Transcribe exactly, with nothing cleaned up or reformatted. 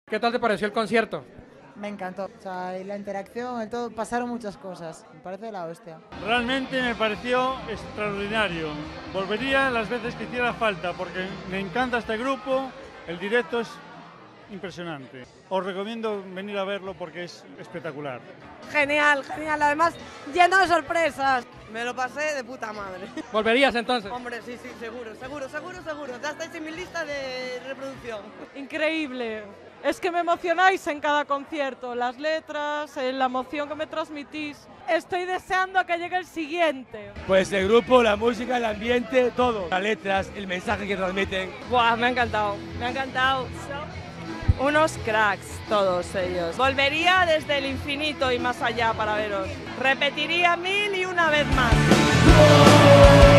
¿Qué tal te pareció el concierto? Me encantó, o sea, y la interacción, el todo, pasaron muchas cosas, me parece la hostia. Realmente me pareció extraordinario. Volvería las veces que hiciera falta porque me encanta este grupo, el directo es impresionante. Os recomiendo venir a verlo porque es espectacular. Genial, genial, además lleno de sorpresas. Me lo pasé de puta madre. ¿Volverías entonces? Hombre, sí, sí, seguro, seguro, seguro, seguro. Ya estáis en mi lista de reproducción. Increíble. Es que me emocionáis en cada concierto, las letras, la emoción que me transmitís. Estoy deseando que llegue el siguiente. Pues el grupo, la música, el ambiente, todo. Las letras, el mensaje que transmiten. Buah, me ha encantado, me ha encantado. Unos cracks todos ellos. Volvería desde el infinito y más allá para veros. Repetiría mil y una vez más.